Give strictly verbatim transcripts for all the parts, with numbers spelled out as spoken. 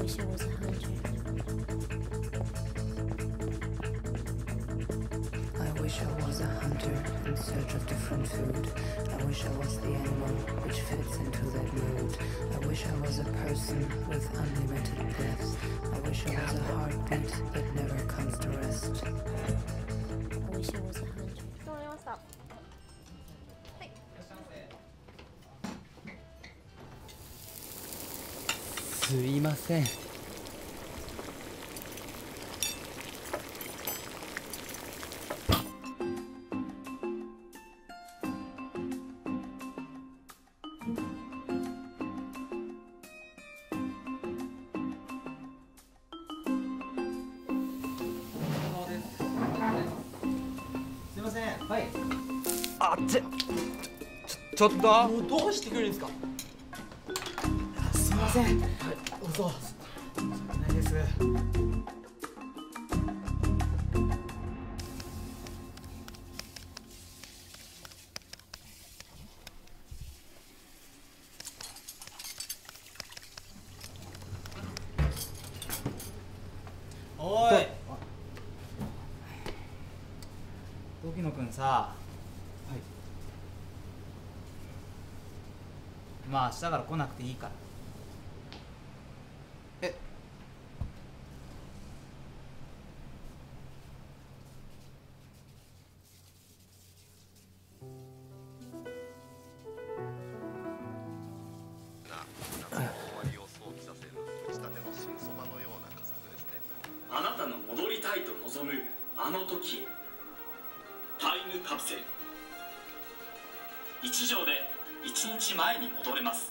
wish I was a hundred. I wish I was a hunter in search of different food. I wish I was the animal which fits into that mood. I wish I was a person with unlimited breaths. I wish I was a heartbeat that never comes to rest. I wish I was a hundred. 決まりました。はい。 すいません。 すいません。はい。 あっちちょっともうどうしてくれるんですか。すいません。はい。どうぞ。ないです。おい。時野くんさ。はい。まあ明日から来なくていいから。え。 あなたの戻りたいと望むあの時へ。タイムカプセル。一錠で一日前に戻れます。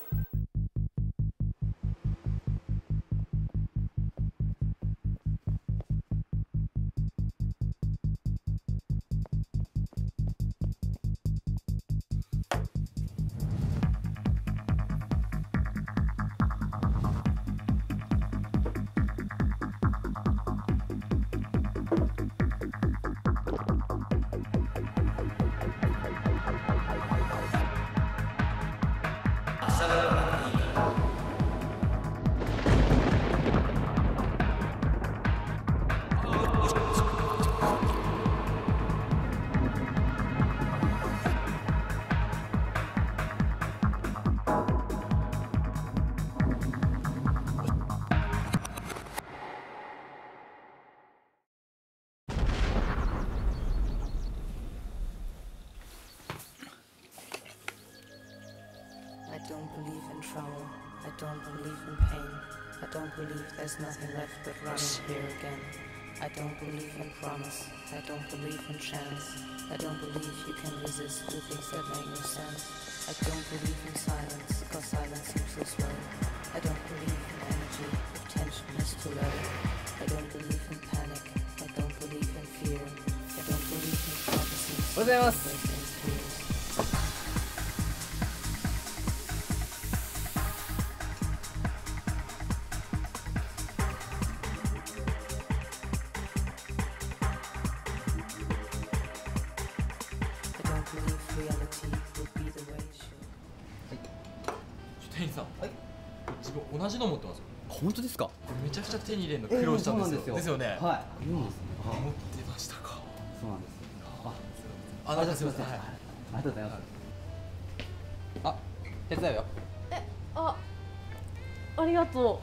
I don't believe in trouble. I don't believe in pain. I don't believe there's nothing left but running here again. I don't believe in promise. I don't believe in chance. I don't believe you can resist the things that make no sense. I don't believe in silence, cause silence seems so slow. I don't believe in energy if tension is too low. I don't believe in panic. I don't believe in fear. I don't believe in prophecies. おはようございます。 店員さん、はい、自分同じの持ってますよ。 本当ですか？ めちゃくちゃ手に入れるの苦労したんですよ。ですよね。 はい。いいんですね。 持ってましたか。 そうなんです。 あ、あ、なんかすみません。 ありがとうございます。あ、手伝うよ。 え、あ、ありがとう。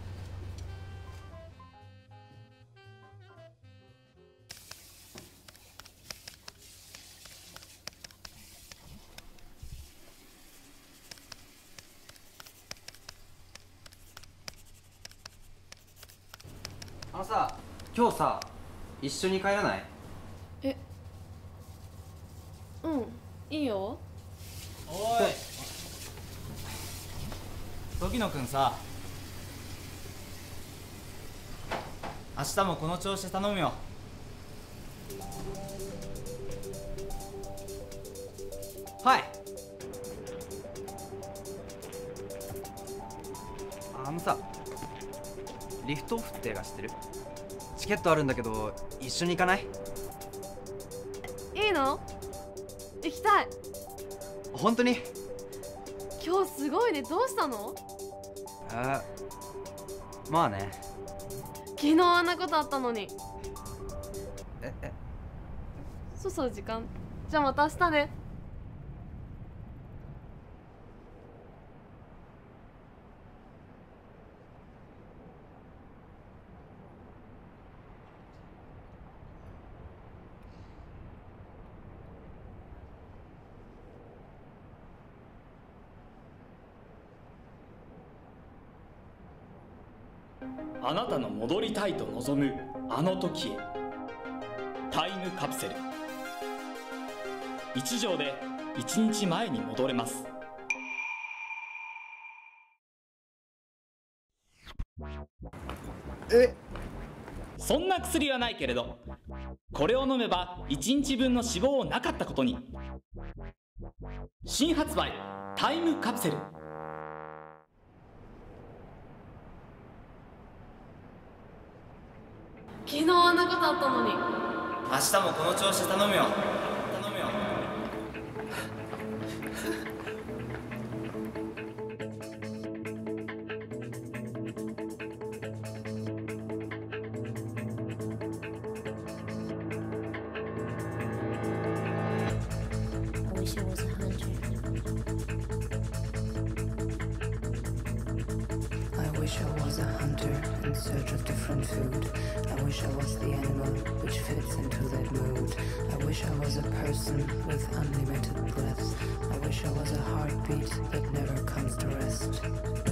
あのさ、今日さ、一緒に帰らない？ え、うん、いいよ。 おい、時野くんさ、明日もこの調子で頼むよ。はい。あのさ、リフトオフって映画知ってる？チケットあるんだけど一緒に行かない？ いいの？行きたい。 本当に？ 今日すごいね。どうしたの？ あ、 まあね。 昨日あんなことあったのに。 ええそうそう時間。じゃあまた明日ね。 あなたの戻りたいと望むあの時へ。タイムカプセル。いち錠でいちにちまえに戻れます。 えそんな薬はないけれど、これを飲めばいちにちぶんの脂肪をなかったことに。新発売タイムカプセル。 昨日あんなことあったのに。 明日もこの調子頼むよ。頼むよ。 I wish it was a hundred. I wish I was a hunter in search of different food. I wish I was the animal which fits into that mood. I wish I was a person with unlimited breath. I wish I was a heartbeat that never comes to rest.